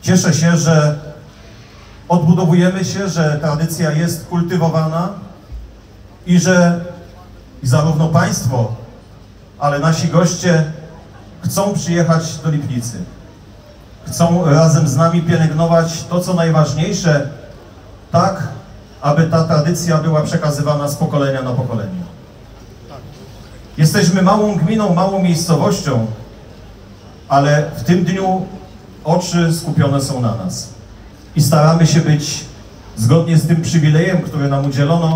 Cieszę się, że odbudowujemy się, że tradycja jest kultywowana i że zarówno Państwo, ale nasi goście chcą przyjechać do Lipnicy. Chcą razem z nami pielęgnować to, co najważniejsze, tak, aby ta tradycja była przekazywana z pokolenia na pokolenie. Jesteśmy małą gminą, małą miejscowością, ale w tym dniu oczy skupione są na nas. I staramy się być, zgodnie z tym przywilejem, który nam udzielono,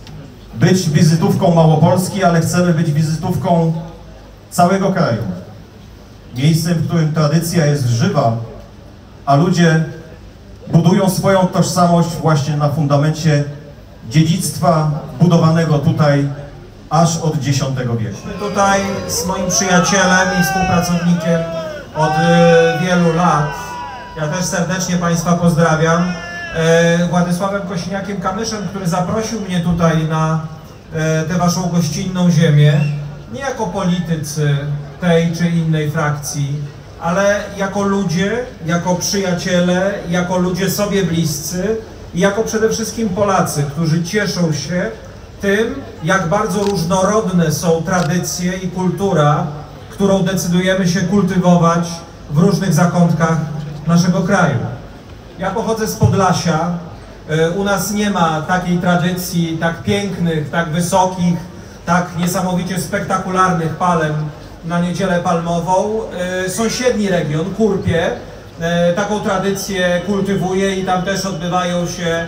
być wizytówką Małopolski, ale chcemy być wizytówką całego kraju. Miejscem, w którym tradycja jest żywa, a ludzie budują swoją tożsamość właśnie na fundamencie dziedzictwa budowanego tutaj aż od X wieku. Tutaj z moim przyjacielem i współpracownikiem od wielu lat, ja też serdecznie Państwa pozdrawiam, Władysławem Kosiniakiem-Kamyszem, który zaprosił mnie tutaj na tę Waszą gościnną ziemię, nie jako politycy tej czy innej frakcji, ale jako ludzie, jako przyjaciele, jako ludzie sobie bliscy i jako przede wszystkim Polacy, którzy cieszą się tym, jak bardzo różnorodne są tradycje i kultura, którą decydujemy się kultywować w różnych zakątkach naszego kraju. Ja pochodzę z Podlasia. U nas nie ma takiej tradycji, tak pięknych, tak wysokich, tak niesamowicie spektakularnych palm na Niedzielę Palmową. Sąsiedni region, Kurpie, taką tradycję kultywuje i tam też odbywają się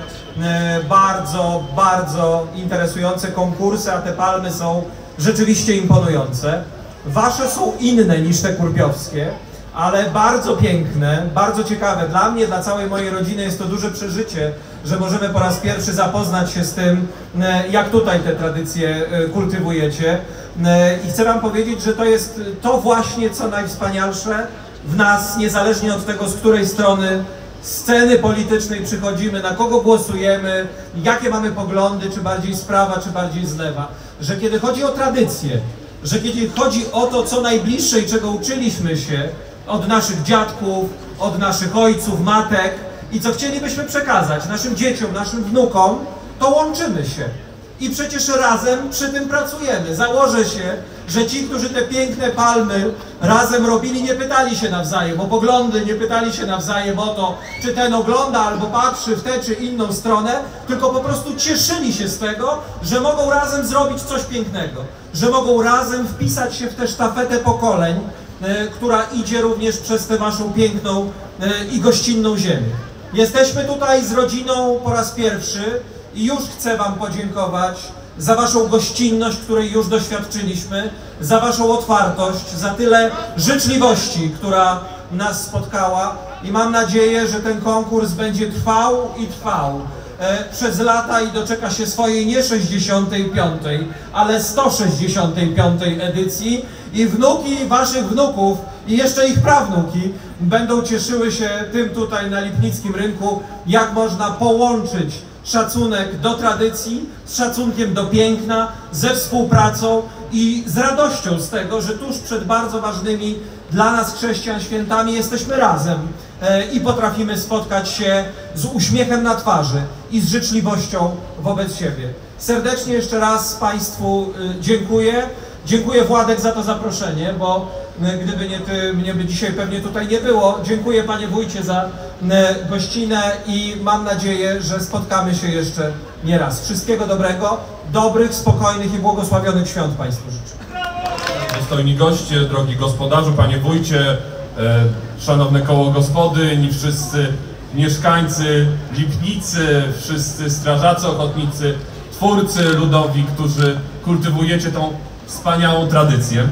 bardzo, bardzo interesujące konkursy, a te palmy są rzeczywiście imponujące. Wasze są inne niż te kurpiowskie, ale bardzo piękne, bardzo ciekawe. Dla mnie, dla całej mojej rodziny jest to duże przeżycie, że możemy po raz pierwszy zapoznać się z tym, jak tutaj te tradycje kultywujecie. I chcę Wam powiedzieć, że to jest to właśnie, co najwspanialsze w nas, niezależnie od tego, z której strony sceny politycznej przychodzimy, na kogo głosujemy, jakie mamy poglądy, czy bardziej z prawa, czy bardziej z lewa. Że kiedy chodzi o tradycję, że kiedy chodzi o to, co najbliższe i czego uczyliśmy się od naszych dziadków, od naszych ojców, matek i co chcielibyśmy przekazać naszym dzieciom, naszym wnukom, to łączymy się. I przecież razem przy tym pracujemy. Założę się, że ci, którzy te piękne palmy razem robili, nie pytali się nawzajem o poglądy, nie pytali się nawzajem o to, czy ten ogląda albo patrzy w tę czy inną stronę, tylko po prostu cieszyli się z tego, że mogą razem zrobić coś pięknego, że mogą razem wpisać się w tę sztafetę pokoleń, która idzie również przez tę waszą piękną i gościnną ziemię. Jesteśmy tutaj z rodziną po raz pierwszy i już chcę Wam podziękować za Waszą gościnność, której już doświadczyliśmy, za Waszą otwartość, za tyle życzliwości, która nas spotkała i mam nadzieję, że ten konkurs będzie trwał i trwał przez lata i doczeka się swojej nie 65., ale 165. edycji i wnuki Waszych wnuków i jeszcze ich prawnuki będą cieszyły się tym tutaj na lipnickim rynku, jak można połączyć szacunek do tradycji, z szacunkiem do piękna, ze współpracą i z radością z tego, że tuż przed bardzo ważnymi dla nas chrześcijan świętami jesteśmy razem i potrafimy spotkać się z uśmiechem na twarzy i z życzliwością wobec siebie. Serdecznie jeszcze raz Państwu dziękuję. Dziękuję, Władek, za to zaproszenie, bo gdyby nie Ty, mnie by dzisiaj pewnie tutaj nie było. Dziękuję, Panie Wójcie, za gościnę i mam nadzieję, że spotkamy się jeszcze nie raz. Wszystkiego dobrego, dobrych, spokojnych i błogosławionych świąt Państwu życzę. Dostojni goście, drogi gospodarzu, Panie Wójcie, szanowne koło gospodyń, wszyscy mieszkańcy Lipnicy, wszyscy strażacy ochotnicy, twórcy ludowi, którzy kultywujecie tą wspaniałą tradycję.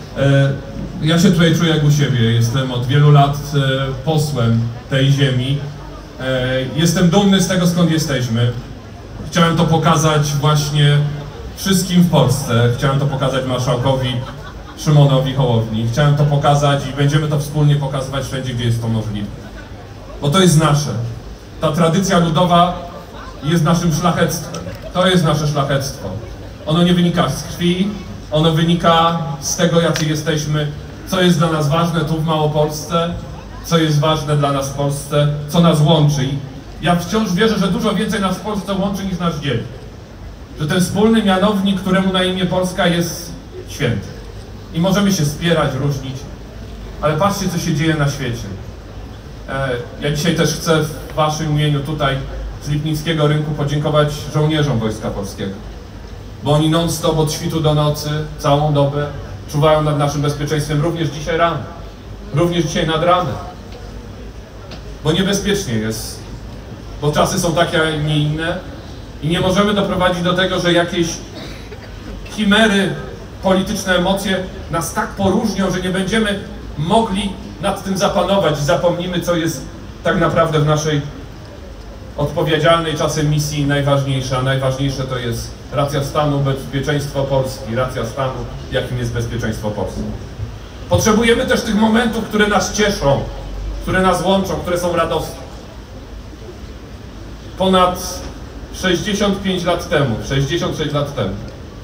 Ja się tutaj czuję jak u siebie, jestem od wielu lat posłem tej ziemi. Jestem dumny z tego, skąd jesteśmy. Chciałem to pokazać właśnie wszystkim w Polsce. Chciałem to pokazać marszałkowi Szymonowi Hołowni. Chciałem to pokazać i będziemy to wspólnie pokazywać wszędzie, gdzie jest to możliwe. Bo to jest nasze. Ta tradycja ludowa jest naszym szlachectwem. To jest nasze szlachectwo. Ono nie wynika z krwi, ono wynika z tego, jacy jesteśmy, co jest dla nas ważne tu w Małopolsce, co jest ważne dla nas w Polsce, co nas łączy. I ja wciąż wierzę, że dużo więcej nas w Polsce łączy niż nas dzieli. Że ten wspólny mianownik, któremu na imię Polska, jest święty. I możemy się spierać, różnić, ale patrzcie, co się dzieje na świecie. Ja dzisiaj też chcę w waszym imieniu tutaj z Lipnickiego Rynku podziękować żołnierzom Wojska Polskiego. Bo oni non-stop od świtu do nocy, całą dobę czuwają nad naszym bezpieczeństwem, również dzisiaj rano. Również dzisiaj nad ranem. Bo niebezpiecznie jest. Bo czasy są takie, a nie inne. I nie możemy doprowadzić do tego, że jakieś chimery, polityczne emocje nas tak poróżnią, że nie będziemy mogli nad tym zapanować i zapomnimy, co jest tak naprawdę w naszej odpowiedzialnej czasem misji najważniejsze, a najważniejsze to jest racja stanu, bezpieczeństwo Polski, racja stanu, jakim jest bezpieczeństwo Polski. Potrzebujemy też tych momentów, które nas cieszą, które nas łączą, które są radosne. Ponad 65 lat temu, 66 lat temu,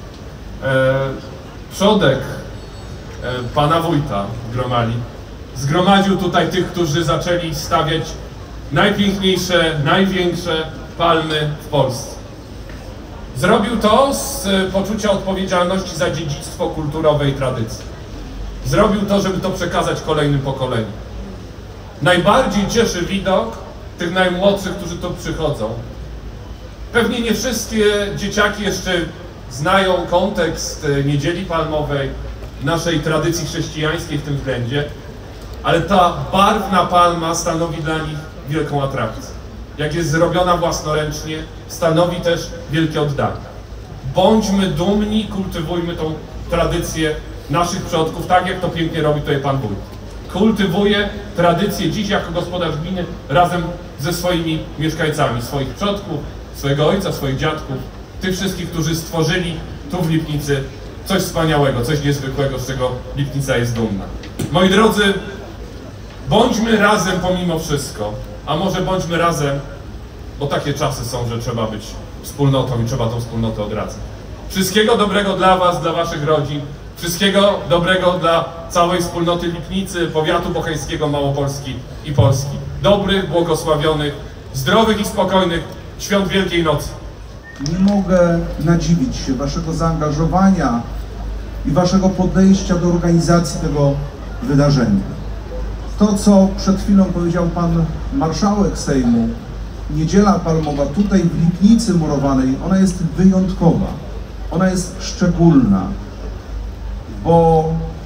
przodek pana wójta Gromali zgromadził tutaj tych, którzy zaczęli stawiać najpiękniejsze, największe palmy w Polsce. Zrobił to z poczucia odpowiedzialności za dziedzictwo kulturowe i tradycje. Zrobił to, żeby to przekazać kolejnym pokoleniom. Najbardziej cieszy widok tych najmłodszych, którzy tu przychodzą. Pewnie nie wszystkie dzieciaki jeszcze znają kontekst Niedzieli Palmowej, naszej tradycji chrześcijańskiej w tym względzie, ale ta barwna palma stanowi dla nich wielką atrakcję. Jak jest zrobiona własnoręcznie, stanowi też wielkie oddanie. Bądźmy dumni, kultywujmy tą tradycję naszych przodków, tak jak to pięknie robi tutaj pan wójt. Kultywuje tradycję dziś jako gospodarz gminy razem ze swoimi mieszkańcami, swoich przodków, swojego ojca, swoich dziadków, tych wszystkich, którzy stworzyli tu w Lipnicy coś wspaniałego, coś niezwykłego, z czego Lipnica jest dumna. Moi drodzy, bądźmy razem pomimo wszystko, a może bądźmy razem, bo takie czasy są, że trzeba być wspólnotą i trzeba tą wspólnotę odradzać. Wszystkiego dobrego dla was, dla waszych rodzin, wszystkiego dobrego dla całej wspólnoty Lipnicy, powiatu bocheńskiego, Małopolski i Polski. Dobrych, błogosławionych, zdrowych i spokojnych świąt Wielkiej Nocy. Nie mogę nadziwić się waszego zaangażowania i waszego podejścia do organizacji tego wydarzenia. To, co przed chwilą powiedział pan marszałek Sejmu, Niedziela Palmowa tutaj w Lipnicy Murowanej, ona jest wyjątkowa, ona jest szczególna, bo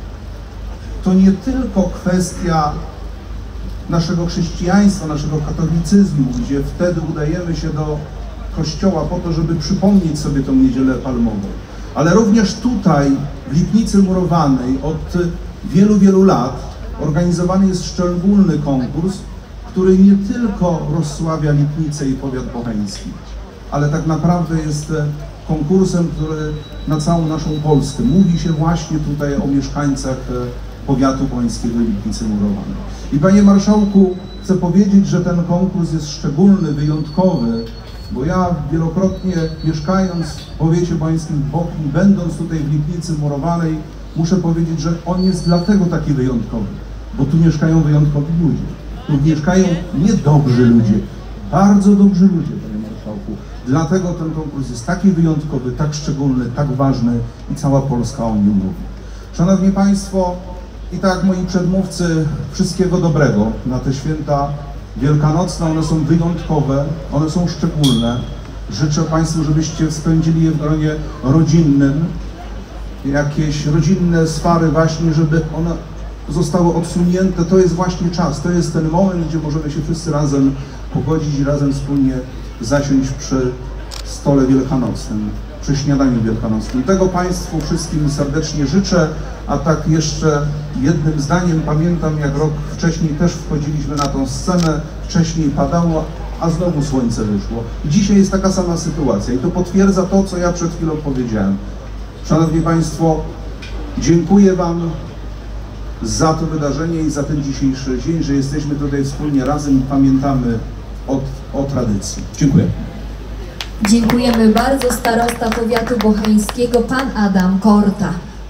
to nie tylko kwestia naszego chrześcijaństwa, naszego katolicyzmu, gdzie wtedy udajemy się do kościoła po to, żeby przypomnieć sobie tą Niedzielę Palmową, ale również tutaj w Lipnicy Murowanej od wielu, wielu lat organizowany jest szczególny konkurs, który nie tylko rozsławia Lipnicę i powiat bocheński, ale tak naprawdę jest konkursem, który na całą naszą Polskę. Mówi się właśnie tutaj o mieszkańcach powiatu bocheńskiego i Lipnicy Murowanej. I panie marszałku, chcę powiedzieć, że ten konkurs jest szczególny, wyjątkowy, bo ja wielokrotnie mieszkając w powiecie bocheńskim w Bochni, będąc tutaj w Lipnicy Murowanej, muszę powiedzieć, że on jest dlatego taki wyjątkowy, bo tu mieszkają wyjątkowi ludzie. Tu mieszkają niedobrzy ludzie, bardzo dobrzy ludzie, panie marszałku. Dlatego ten konkurs jest taki wyjątkowy, tak szczególny, tak ważny i cała Polska o nim mówi. Szanowni państwo, i tak moi przedmówcy, wszystkiego dobrego na te święta wielkanocne. One są wyjątkowe, one są szczególne. Życzę państwu, żebyście spędzili je w gronie rodzinnym, jakieś rodzinne swary właśnie, żeby one zostały odsunięte. To jest właśnie czas, to jest ten moment, gdzie możemy się wszyscy razem pogodzić i razem wspólnie zasiąść przy stole wielkanocnym, przy śniadaniu wielkanocnym. Tego państwu wszystkim serdecznie życzę, a tak jeszcze jednym zdaniem pamiętam, jak rok wcześniej też wchodziliśmy na tą scenę, wcześniej padało, a znowu słońce wyszło. Dzisiaj jest taka sama sytuacja i to potwierdza to, co ja przed chwilą powiedziałem. Szanowni państwo, dziękuję wam za to wydarzenie i za ten dzisiejszy dzień, że jesteśmy tutaj wspólnie razem i pamiętamy o tradycji. Dziękuję. Dziękujemy bardzo. Starosta powiatu bocheńskiego, pan Adam Korta.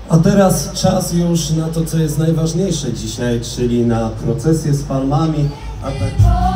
A teraz czas już na to, co jest najważniejsze dzisiaj, czyli na procesję z palmami, a tak...